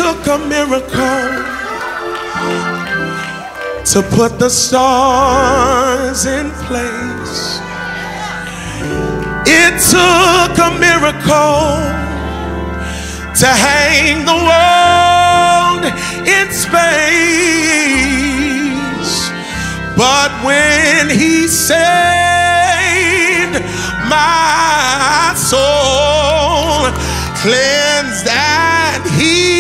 took a miracle to put the stars in place. It took a miracle to hang the world in space. But when he saved my soul, cleansed and he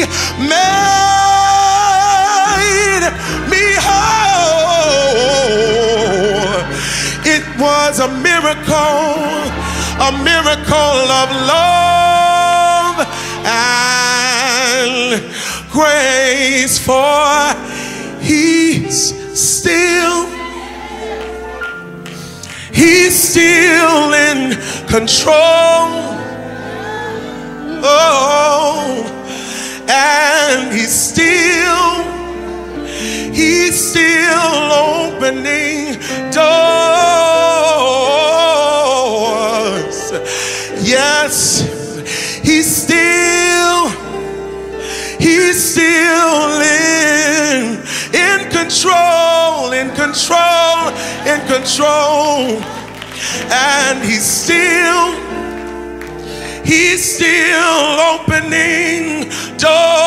made me whole, it was a miracle of love and grace, for he's still in control. Oh, and he's still opening doors. Yes, he's still in control, and he's still opening doors.